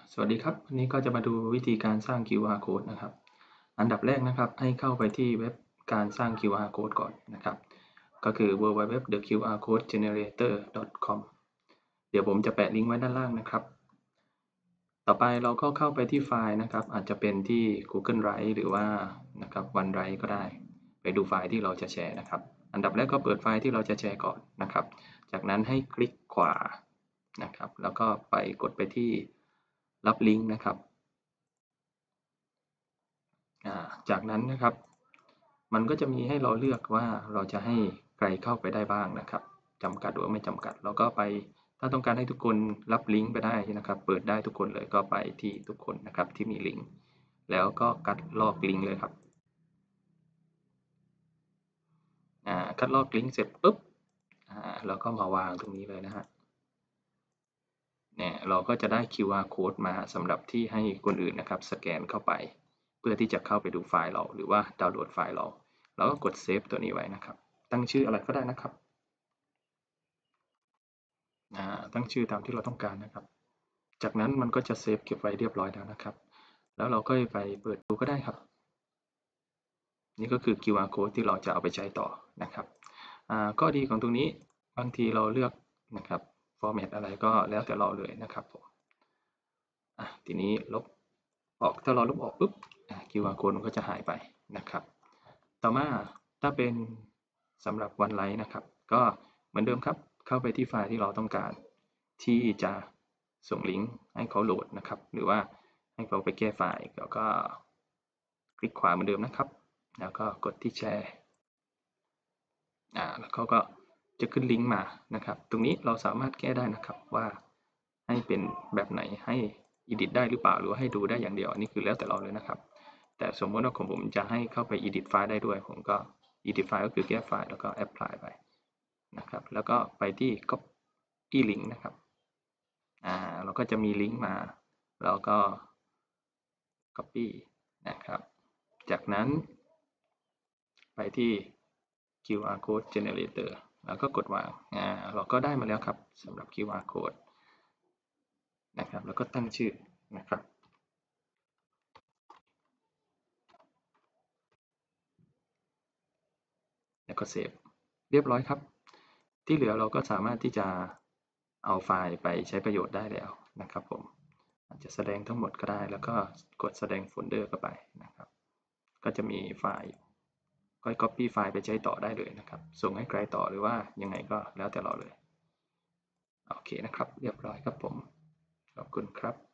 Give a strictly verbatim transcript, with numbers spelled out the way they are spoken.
สวัสดีครับวันนี้ก็จะมาดูวิธีการสร้าง คิว อาร์ Code นะครับอันดับแรกนะครับให้เข้าไปที่เว็บการสร้าง คิว อาร์ Code ก่อนนะครับก็คือ ดับเบิลยู ดับเบิลยู ดับเบิลยู ดอท เดอะ คิว อาร์ โค้ด เจเนเรเตอร์ ดอท คอม เดี๋ยวผมจะแปะลิงก์ไว้ด้านล่างนะครับต่อไปเราก็เข้าไปที่ไฟล์นะครับอาจจะเป็นที่ Google Drive หรือว่านะครับ OneDrive ก็ได้ไปดูไฟล์ที่เราจะแชร์นะครับอันดับแรกก็เปิดไฟล์ที่เราจะแชร์ก่อนนะครับจากนั้นให้คลิกขวานะครับแล้วก็ไปกดไปที่รับลิงก์นะครับจากนั้นนะครับมันก็จะมีให้เราเลือกว่าเราจะให้ใครเข้าไปได้บ้างนะครับจำกัดหรือไม่จำกัดเราก็ไปถ้าต้องการให้ทุกคนรับลิงก์ไปได้นะครับเปิดได้ทุกคนเลยก็ไปที่ทุกคนนะครับที่มีลิงก์แล้วก็คัดลอกลิงก์เลยครับคัดลอกลิงก์เสร็จปุ๊บเราก็มาวางตรงนี้เลยนะฮะเนี่ยเราก็จะได้ คิว อาร์ Code มาสำหรับที่ให้คนอื่นนะครับสแกนเข้าไปเพื่อที่จะเข้าไปดูไฟล์เราหรือว่าดาวน์โหลดไฟล์เราเราก็กดเซฟตัวนี้ไว้นะครับตั้งชื่ออะไรก็ได้นะครับตั้งชื่อตามที่เราต้องการนะครับจากนั้นมันก็จะเซฟเก็บไว้เรียบร้อยแล้วนะครับแล้วเราก็ไปเปิดดูก็ได้ครับนี่ก็คือ คิว อาร์ Code ที่เราจะเอาไปใช้ต่อนะครับข้อดีของตรงนี้บางทีเราเลือกนะครับฟอร์แมตอะไรก็แล้วแต่เราเลยนะครับผมทีนี้ลบออกถ้าเราลบออกปุ๊บ คิว อาร์ Code มันก็จะหายไปนะครับต่อมาถ้าเป็นสำหรับ OneDrive นะครับก็เหมือนเดิมครับเข้าไปที่ไฟล์ที่เราต้องการที่จะส่งลิงก์ให้เขาโหลดนะครับหรือว่าให้เขาไปแก้ไฟล์แล้วก็คลิกขวาเหมือนเดิมนะครับแล้วก็กดที่แชร์อ่าแล้วเขาก็จะขึ้นลิงก์มานะครับตรงนี้เราสามารถแก้ได้นะครับว่าให้เป็นแบบไหนให้ edit ได้หรือเปล่าหรือว่าให้ดูได้อย่างเดียวอันนี้คือแล้วแต่เราเลยนะครับแต่สมมติว่าของผมจะให้เข้าไป edit ไฟล์ได้ด้วยผมก็ edit ไฟล์ก็คือแก้ไฟล์แล้วก็ apply ไปนะครับแล้วก็ไปที่ copy link นะครับอ่าเราก็จะมีลิงก์มาแล้วก็ copy นะครับจากนั้นไปที่ คิว อาร์ Code Generator แล้วก็กดวางอ่าเราก็ได้มาแล้วครับสำหรับ คิว อาร์ Code นะครับแล้วก็ตั้งชื่อนะครับแล้วก็เซฟเรียบร้อยครับที่เหลือเราก็สามารถที่จะเอาไฟล์ไปใช้ประโยชน์ได้แล้วนะครับผมอาจจะแสดงทั้งหมดก็ได้แล้วก็กดแสดงโฟลเดอร์เข้าไปนะครับก็จะมีไฟล์ก็ copy ไฟล์ไปใช้ต่อได้เลยนะครับส่งให้ใครต่อหรือว่ายังไงก็แล้วแต่เราเลยโอเคนะครับเรียบร้อยครับผมขอบคุณครับ